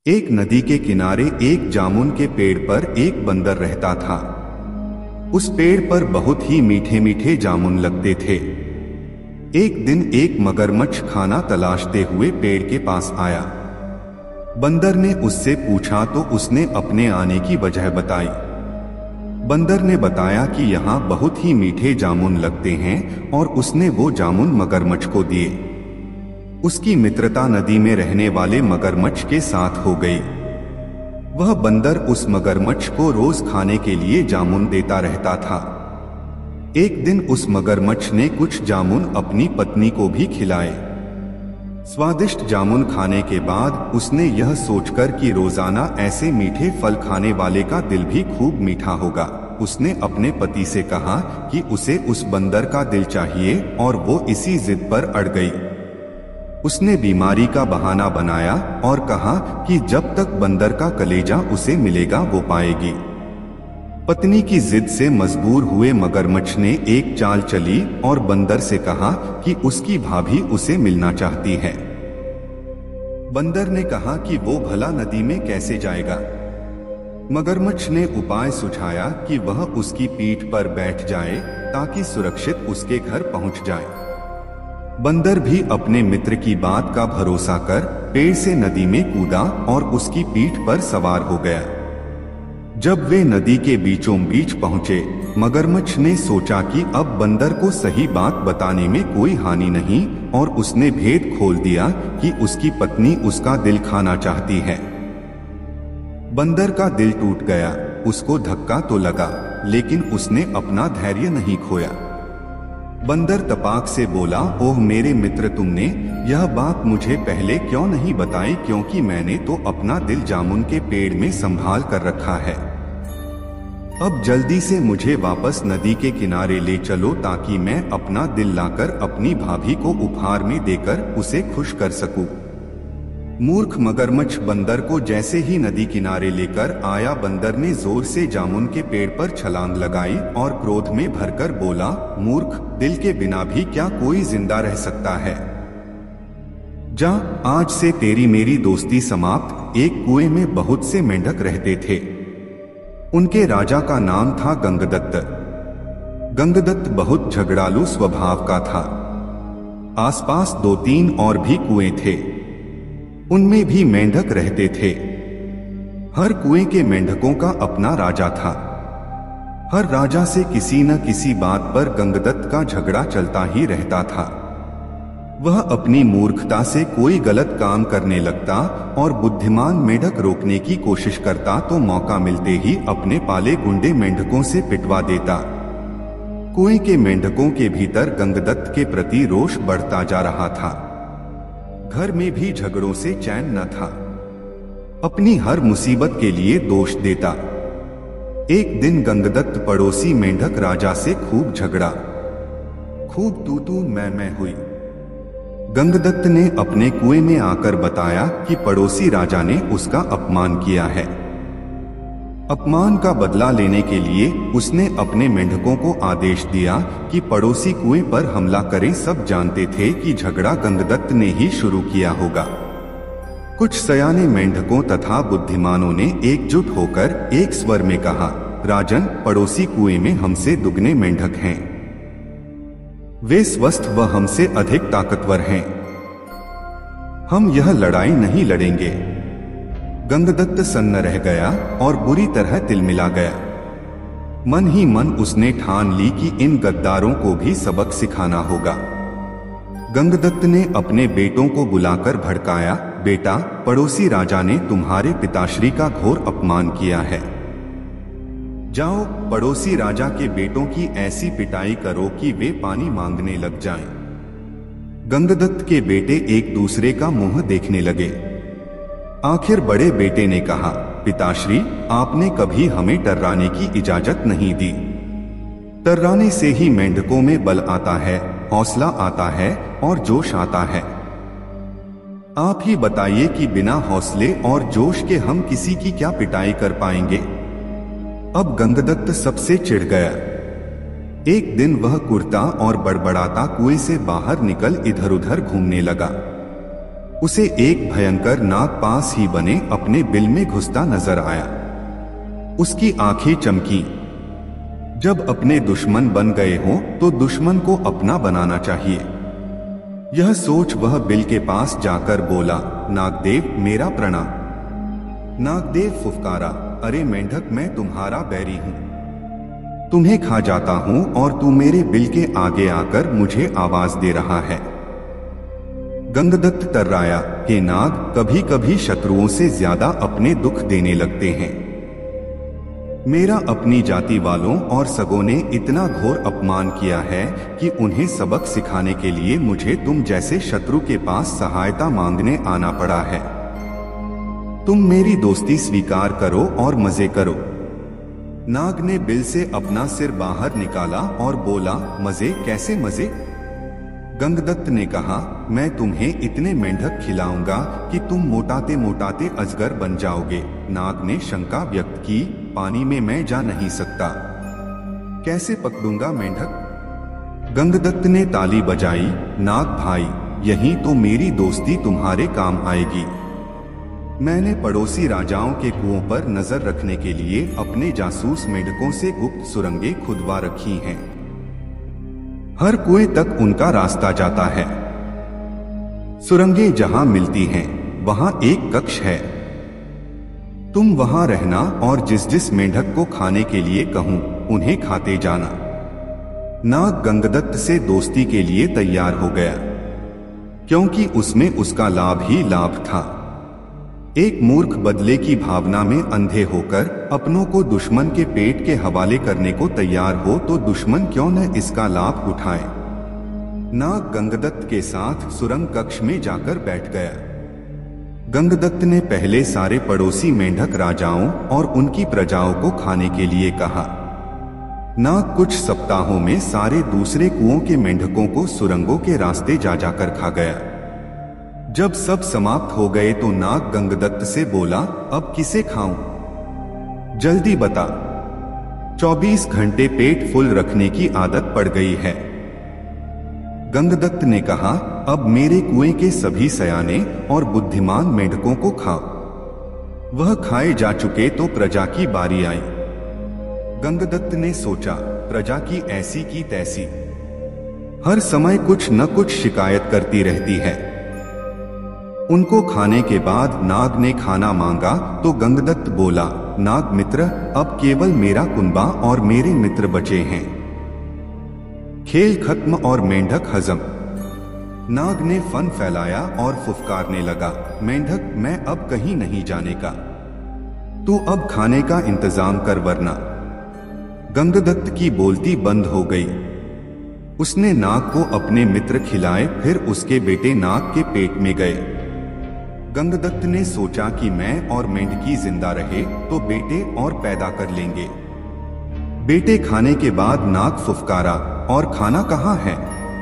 एक नदी के किनारे एक जामुन के पेड़ पर एक बंदर रहता था। उस पेड़ पर बहुत ही मीठे मीठे जामुन लगते थे। एक दिन एक मगरमच्छ खाना तलाशते हुए पेड़ के पास आया। बंदर ने उससे पूछा तो उसने अपने आने की वजह बताई। बंदर ने बताया कि यहाँ बहुत ही मीठे जामुन लगते हैं और उसने वो जामुन मगरमच्छ को दिए। उसकी मित्रता नदी में रहने वाले मगरमच्छ के साथ हो गई। वह बंदर उस मगरमच्छ को रोज खाने के लिए जामुन देता रहता था। एक दिन उस मगरमच्छ ने कुछ जामुन अपनी पत्नी को भी खिलाए। स्वादिष्ट जामुन खाने के बाद उसने यह सोचकर कि रोजाना ऐसे मीठे फल खाने वाले का दिल भी खूब मीठा होगा, उसने अपने पति से कहा कि उसे उस बंदर का दिल चाहिए और वो इसी जिद पर अड़ गई। उसने बीमारी का बहाना बनाया और कहा कि जब तक बंदर का कलेजा उसे मिलेगा वो पाएगी। पत्नी की जिद से मजबूर हुए मगरमच्छ ने एक चाल चली और बंदर से कहा कि उसकी भाभी उसे मिलना चाहती है। बंदर ने कहा कि वो भला नदी में कैसे जाएगा। मगरमच्छ ने उपाय सुझाया कि वह उसकी पीठ पर बैठ जाए ताकि सुरक्षित उसके घर पहुंच जाए। बंदर भी अपने मित्र की बात का भरोसा कर पेड़ से नदी में कूदा और उसकी पीठ पर सवार हो गया। जब वे नदी के बीचों बीच पहुंचे, मगरमच्छ ने सोचा कि अब बंदर को सही बात बताने में कोई हानि नहीं और उसने भेद खोल दिया कि उसकी पत्नी उसका दिल खाना चाहती है। बंदर का दिल टूट गया। उसको धक्का तो लगा, लेकिन उसने अपना धैर्य नहीं खोया। बंदर तपाक से बोला, ओह मेरे मित्र, तुमने यह बात मुझे पहले क्यों नहीं बताई, क्योंकि मैंने तो अपना दिल जामुन के पेड़ में संभाल कर रखा है। अब जल्दी से मुझे वापस नदी के किनारे ले चलो ताकि मैं अपना दिल लाकर अपनी भाभी को उपहार में देकर उसे खुश कर सकूं। मूर्ख मगरमच्छ बंदर को जैसे ही नदी किनारे लेकर आया, बंदर ने जोर से जामुन के पेड़ पर छलांग लगाई और क्रोध में भरकर बोला, मूर्ख, दिल के बिना भी क्या कोई जिंदा रह सकता है। जा, आज से तेरी मेरी दोस्ती समाप्त। एक कुएं में बहुत से मेंढक रहते थे। उनके राजा का नाम था गंगदत्त। गंगदत्त बहुत झगड़ालू स्वभाव का था। आसपास 2-3 और भी कुएं थे, उनमें भी मेंढक रहते थे। हर कुएं के मेंढकों का अपना राजा था। हर राजा से किसी न किसी बात पर गंगदत्त का झगड़ा चलता ही रहता था। वह अपनी मूर्खता से कोई गलत काम करने लगता और बुद्धिमान मेंढक रोकने की कोशिश करता तो मौका मिलते ही अपने पाले गुंडे मेंढकों से पिटवा देता। कुएं के मेंढकों के भीतर गंगदत्त के प्रति रोष बढ़ता जा रहा था। घर में भी झगड़ों से चैन न था। अपनी हर मुसीबत के लिए दोष देता। एक दिन गंगदत्त पड़ोसी मेंढक राजा से खूब झगड़ा। खूब तू मैं हुई। गंगदत्त ने अपने कुएं में आकर बताया कि पड़ोसी राजा ने उसका अपमान किया है। अपमान का बदला लेने के लिए उसने अपने मेंढकों को आदेश दिया कि पड़ोसी कुएं पर हमला करें। सब जानते थे कि झगड़ा गंगदत्त ने ही शुरू किया होगा। कुछ सयाने मेंढकों तथा बुद्धिमानों ने एकजुट होकर एक स्वर में कहा, राजन, पड़ोसी कुएं में हमसे दुगने मेंढक हैं। वे स्वस्थ व हमसे अधिक ताकतवर हैं। हम यह लड़ाई नहीं लड़ेंगे। गंगदत्त सन्न रह गया और बुरी तरह तिलमिला गया। मन ही मन उसने ठान ली कि इन गद्दारों को भी सबक सिखाना होगा। गंगदत्त ने अपने बेटों को बुलाकर भड़काया, बेटा, पड़ोसी राजा ने तुम्हारे पिताश्री का घोर अपमान किया है। जाओ, पड़ोसी राजा के बेटों की ऐसी पिटाई करो कि वे पानी मांगने लग जाएं। गंगदत्त के बेटे एक दूसरे का मुंह देखने लगे। आखिर बड़े बेटे ने कहा, पिताश्री, आपने कभी हमें टर्राने की इजाजत नहीं दी। टर्राने से ही मेंढकों में बल आता है, हौसला आता है और जोश आता है। आप ही बताइए कि बिना हौसले और जोश के हम किसी की क्या पिटाई कर पाएंगे। अब गंगदत्त सबसे चिढ़ गया। एक दिन वह कुर्ता और बड़बड़ाता कुएं से बाहर निकल इधर उधर घूमने लगा। उसे एक भयंकर नाग पास ही बने अपने बिल में घुसता नजर आया। उसकी आंखें चमकी। जब अपने दुश्मन बन गए हो तो दुश्मन को अपना बनाना चाहिए। यह सोच वह बिल के पास जाकर बोला, नागदेव मेरा प्रणाम। नागदेव फुफकारा, अरे मेंढक, मैं तुम्हारा बैरी हूं, तुम्हें खा जाता हूं और तू मेरे बिल के आगे आकर मुझे आवाज दे रहा है। गंगदत्त तर्राया, हे नाग, कभी कभी शत्रुओं से ज्यादा अपने दुख देने लगते हैं। मेरा अपनी जाति वालों और सगों ने इतना घोर अपमान किया है कि उन्हें सबक सिखाने के लिए मुझे तुम जैसे शत्रु के पास सहायता मांगने आना पड़ा है। तुम मेरी दोस्ती स्वीकार करो और मजे करो। नाग ने बिल से अपना सिर बाहर निकाला और बोला, मजे? कैसे मजे? गंगदत्त ने कहा, मैं तुम्हें इतने मेंढक खिलाऊंगा कि तुम मोटाते मोटाते अजगर बन जाओगे। नाग ने शंका व्यक्त की, पानी में मैं जा नहीं सकता, कैसे पकड़ूंगा मेंढक? गंगदत्त ने ताली बजाई, नाग भाई, यही तो मेरी दोस्ती तुम्हारे काम आएगी। मैंने पड़ोसी राजाओं के कुओं पर नजर रखने के लिए अपने जासूस मेंढकों से गुप्त सुरंगें खुदवा रखी हैं। हर कुएं तक उनका रास्ता जाता है। सुरंगें जहां मिलती हैं वहां एक कक्ष है। तुम वहां रहना और जिस जिस मेंढक को खाने के लिए कहूं उन्हें खाते जाना। नाग गंगदत्त से दोस्ती के लिए तैयार हो गया, क्योंकि उसमें उसका लाभ ही लाभ था। एक मूर्ख बदले की भावना में अंधे होकर अपनों को दुश्मन के पेट के हवाले करने को तैयार हो तो दुश्मन क्यों न इसका लाभ उठाए। नाग गंगदत्त के साथ सुरंग कक्ष में जाकर बैठ गया। गंगदत्त ने पहले सारे पड़ोसी मेंढक राजाओं और उनकी प्रजाओं को खाने के लिए कहा। नाग कुछ सप्ताहों में सारे दूसरे कुओं के मेंढकों को सुरंगों के रास्ते जा जाकर खा गया। जब सब समाप्त हो गए तो नाग गंगदत्त से बोला, अब किसे खाऊं? जल्दी बता। 24 घंटे पेट फुल रखने की आदत पड़ गई है। गंगदत्त ने कहा, अब मेरे कुएं के सभी सयाने और बुद्धिमान मेंढकों को खाओ। वह खाए जा चुके तो प्रजा की बारी आई। गंगदत्त ने सोचा, प्रजा की ऐसी की तैसी, हर समय कुछ न कुछ शिकायत करती रहती है। उनको खाने के बाद नाग ने खाना मांगा तो गंगदत्त बोला, नाग मित्र, अब केवल मेरा कुनबा और मेरे मित्र बचे हैं। खेल खत्म और मेंढक हजम। नाग ने फन फैलाया और फुफकारने लगा, मेंढक, मैं अब कहीं नहीं जाने का, तू अब खाने का इंतजाम कर वरना। गंगदत्त की बोलती बंद हो गई। उसने नाग को अपने मित्र खिलाए, फिर उसके बेटे नाग के पेट में गए। गंगदत्त ने सोचा कि मैं और मेंढकी जिंदा रहे तो बेटे और पैदा कर लेंगे। बेटे खाने के बाद नाग फुफकारा, और खाना कहाँ है?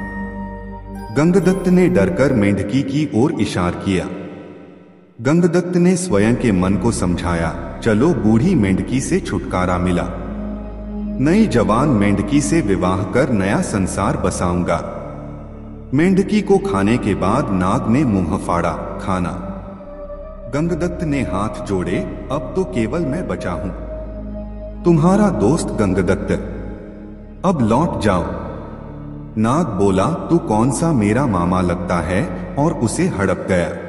गंगदत्त ने डरकर मेंढकी की ओर इशारा किया। गंगदत्त ने स्वयं के मन को समझाया, चलो बूढ़ी मेंढकी से छुटकारा मिला, नई जवान मेंढकी से विवाह कर नया संसार बसाऊंगा। मेंढकी को खाने के बाद नाग ने मुंह फाड़ा, खाना। गंगदत्त ने हाथ जोड़े, अब तो केवल मैं बचा हूं, तुम्हारा दोस्त गंगदत्त, अब लौट जाओ। नाग बोला, तू कौन सा मेरा मामा लगता है, और उसे हड़प गया।